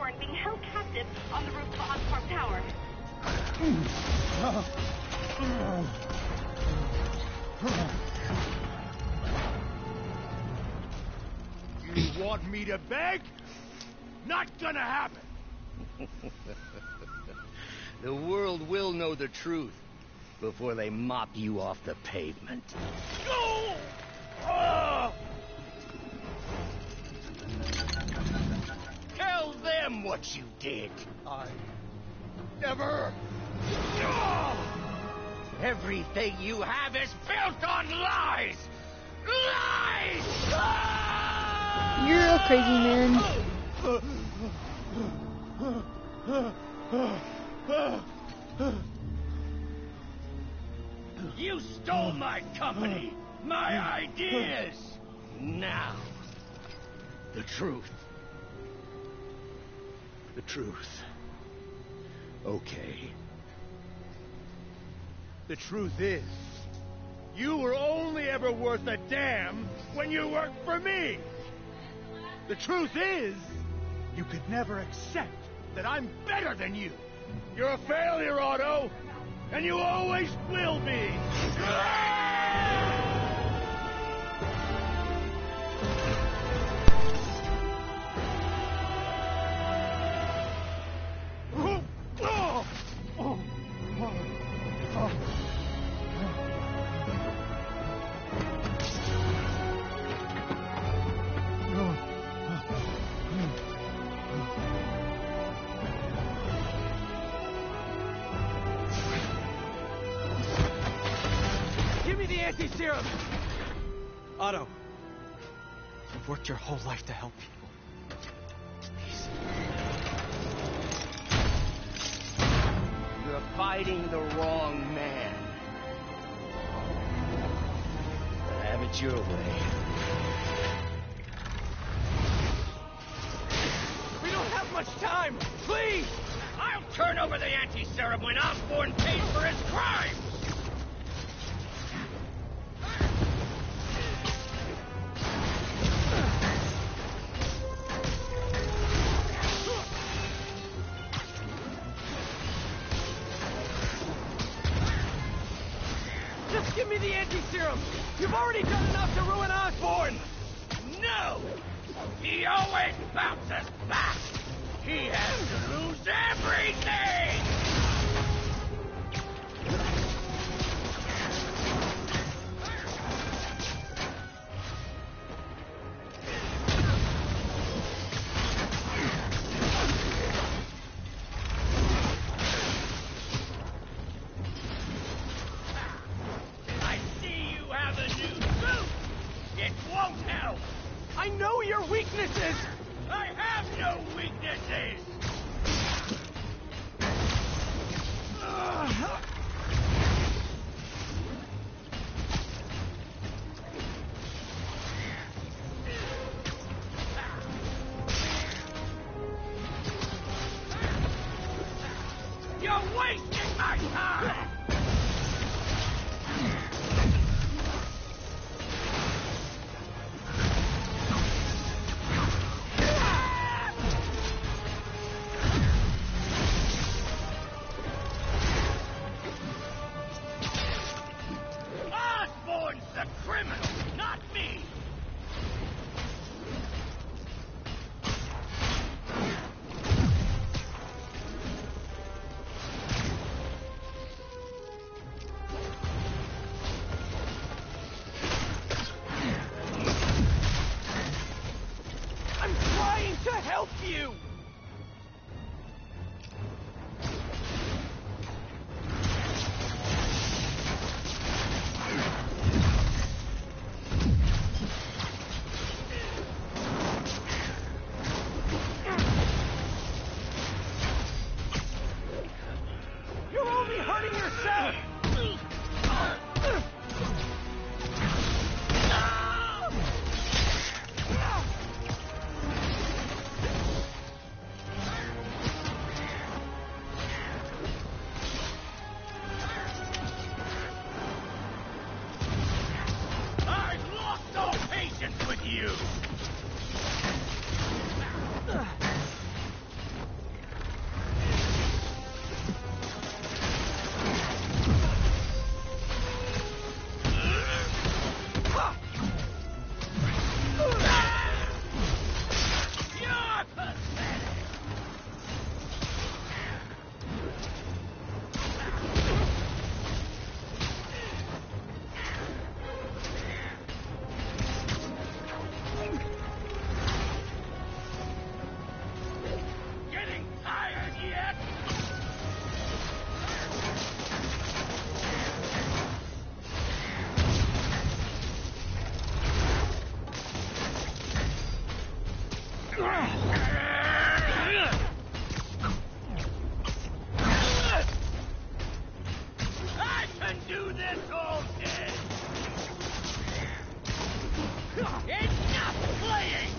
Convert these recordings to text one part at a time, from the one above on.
Osborn being held captive on the roof of Oscorp Tower. You want me to beg? Not gonna happen! The world will know the truth before they mop you off the pavement. Go! Tell them what you did. I never... Everything you have is built on lies! Lies! You're a crazy man. You stole my company, my ideas! Now, the truth. The truth. Okay. The truth is, you were only ever worth a damn when you worked for me! The truth is, you could never accept that I'm better than you! You're a failure, Otto! And you always will be! Anti-serum! Otto, you've worked your whole life to help people. Please. You're fighting the wrong man. But have it your way. We don't have much time! Please! I'll turn over the anti-serum when Osborn pays for his crimes! Just give me the anti-serum! You've already done enough to ruin Osborn! No! He always bounces back! He has to lose everything! I see you have a new suit! It won't help! I know your weaknesses! I have no weaknesses! You're wasting my time! Osborn's the criminal, not me! I'm trying to help you! You're only hurting yourself! I can do this all day! Enough playing!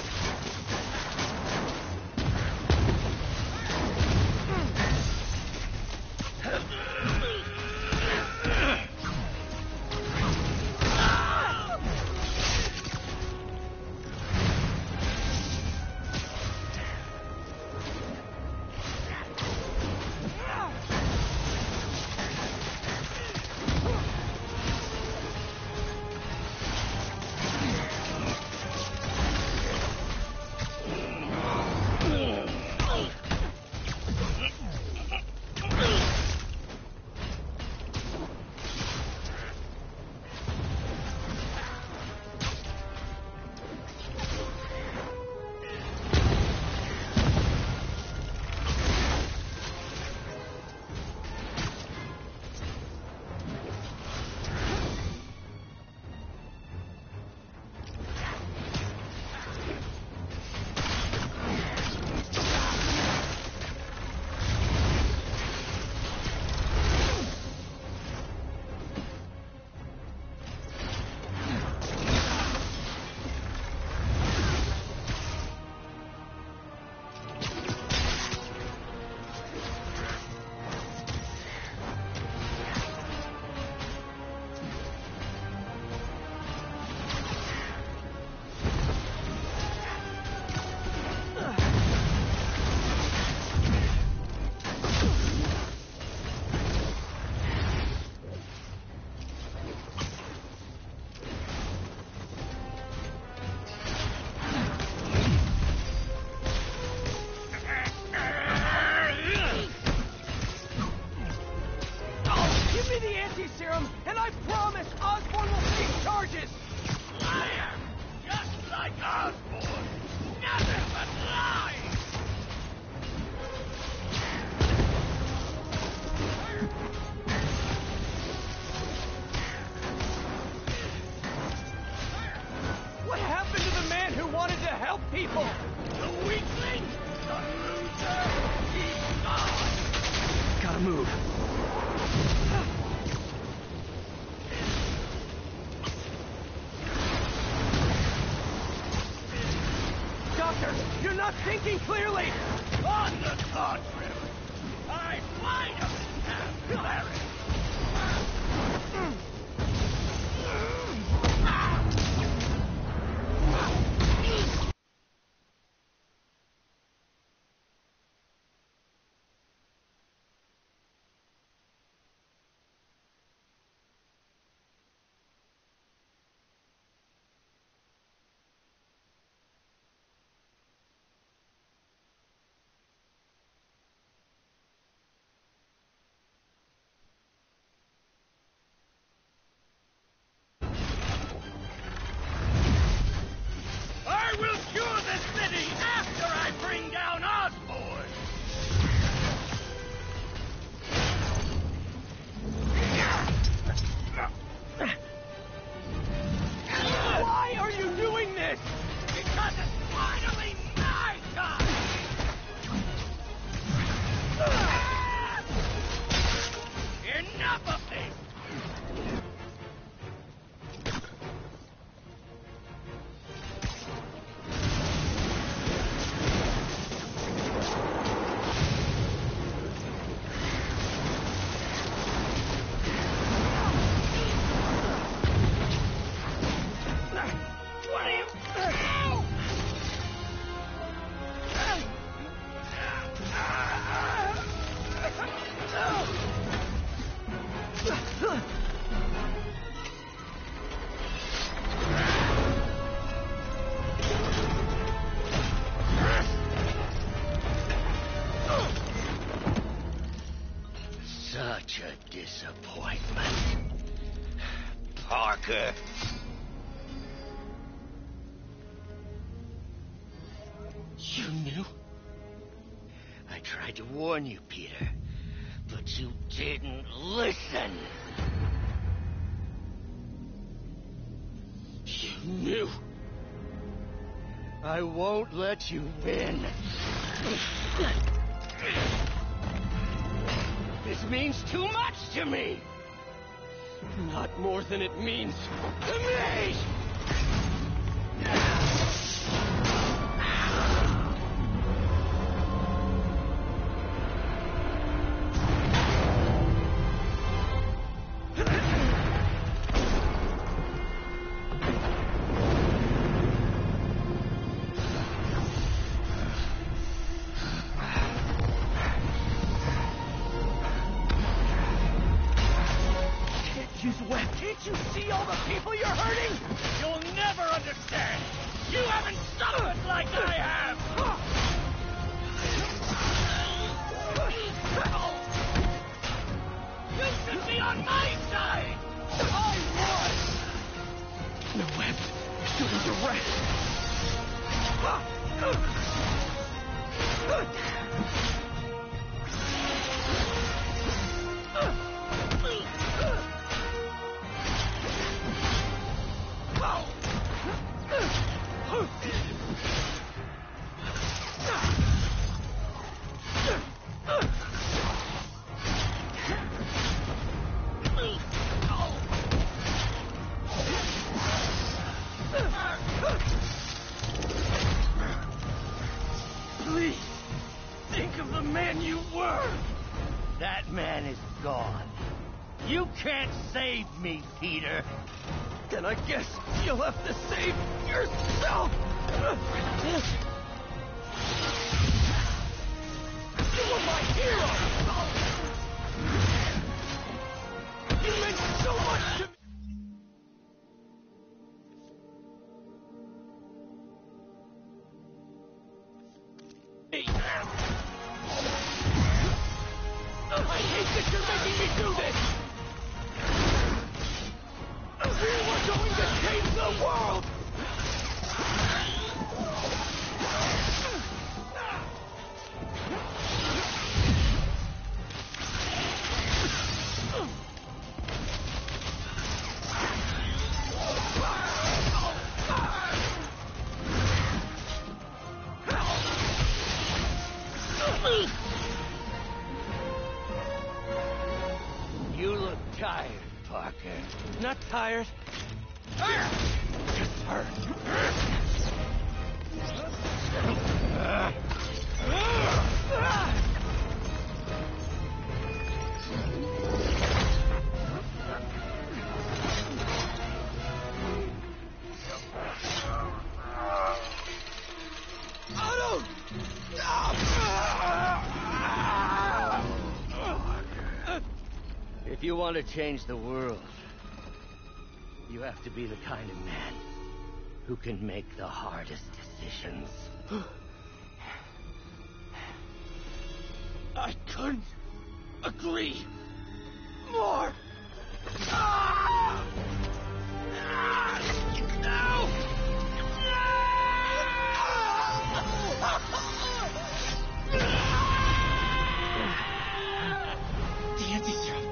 Serum, and I promise Osborn will take charges! Liar! Just like Osborn! Nothing but lies! What happened to the man who wanted to help people? The weakling! The loser! He's gone! Gotta move. Doctor, you're not thinking clearly! On the contrary, I find him and clarity. I will cure the city after I bring down Osborn! Why are you doing this? Because it's finally my time! Enough of this! What are you... Such a disappointment. Parker. You knew? I tried to warn you, Peter, but you didn't listen. You knew. I won't let you win. This means too much to me. Not more than it means to me! Can't you see all the people you're hurting? You'll never understand! You haven't suffered like I have! You should be on my side! I was! No left. Shooting direct. Please, think of the man you were! That man is gone. You can't save me, Peter. Then I guess you'll have to save yourself! You were my hero! You meant so much to me! I hate that you're making me do this! We were going to change the world! You look tired, Parker. Not tired. Just hurt. Otto! If you want to change the world, you have to be the kind of man who can make the hardest decisions. I couldn't agree more. No! The anti-serum.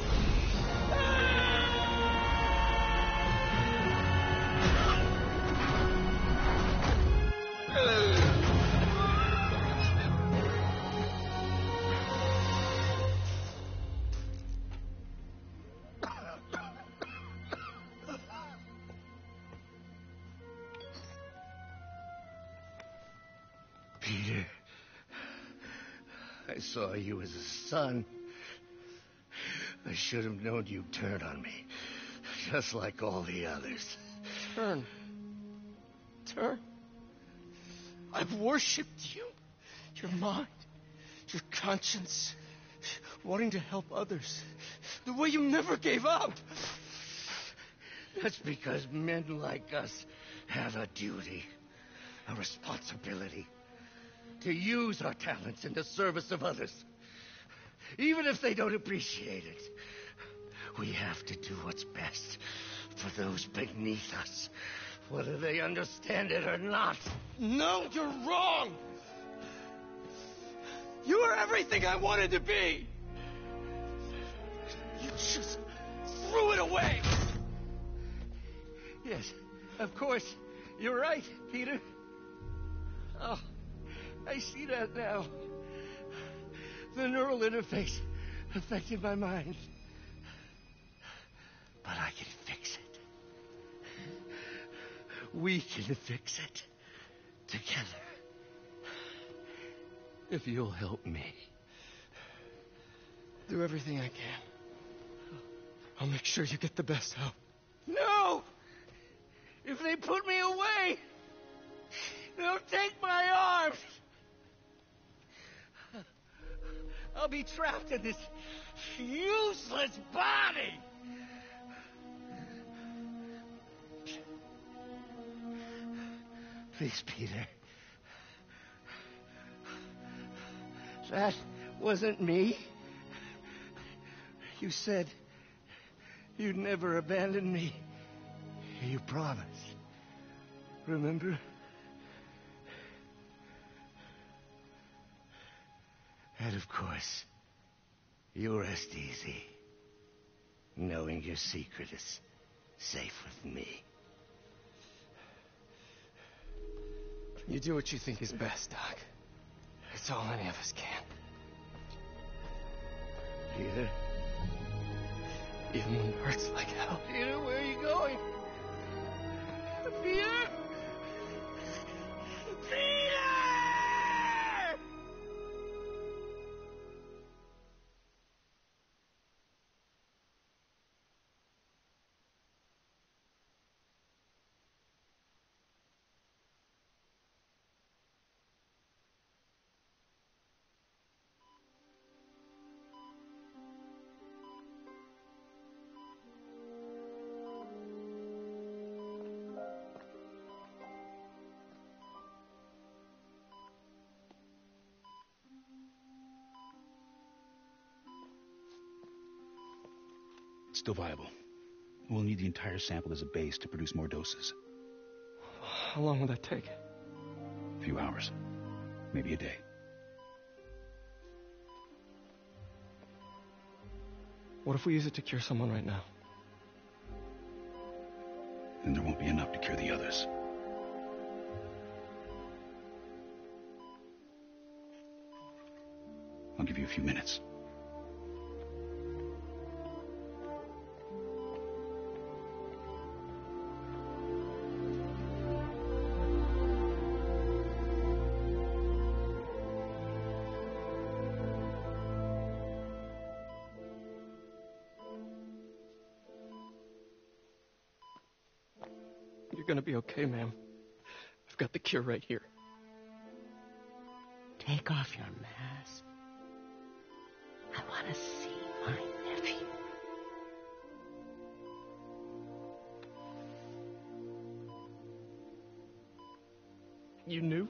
Peter, I saw you as a son. I should have known you'd turn on me, just like all the others. Turn. I've worshipped you. Your mind, your conscience, wanting to help others. The way you never gave up. That's because men like us have a duty, a responsibility, to use our talents in the service of others. Even if they don't appreciate it, we have to do what's best for those beneath us, whether they understand it or not. No, you're wrong. You are everything I wanted to be. You just threw it away. Yes, of course. You're right, Peter. Oh, I see that now. The neural interface affected my mind. But I can fix it. We can fix it. Together. If you'll help me. Do everything I can. I'll make sure you get the best help. No! If they put me away, they'll take my arms. I'll be trapped in this useless body. Please, Peter. That wasn't me. You said you'd never abandon me. You promised. Remember? And of course, you rest easy, knowing your secret is safe with me. You do what you think is best, Doc. It's all any of us can. Peter? Even when it hurts like hell. Peter, where are you going? Peter? Peter! Still viable. We'll need the entire sample as a base to produce more doses. How long will that take? A few hours. Maybe a day. What if we use it to cure someone right now? Then there won't be enough to cure the others. I'll give you a few minutes. You're gonna be okay, ma'am. I've got the cure right here. Take off your mask. I want to see my nephew. You knew?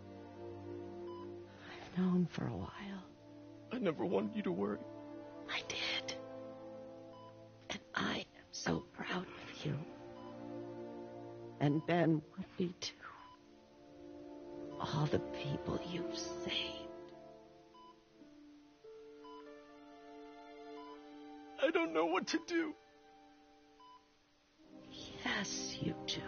I've known for a while. I never wanted you to worry. I did. And I am so proud of you. And Ben would be too. All the people you've saved. I don't know what to do. Yes, you do.